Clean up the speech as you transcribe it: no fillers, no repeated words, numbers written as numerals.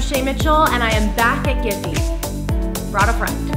Shay Mitchell, and I am back at GIPHY. Brought a friend.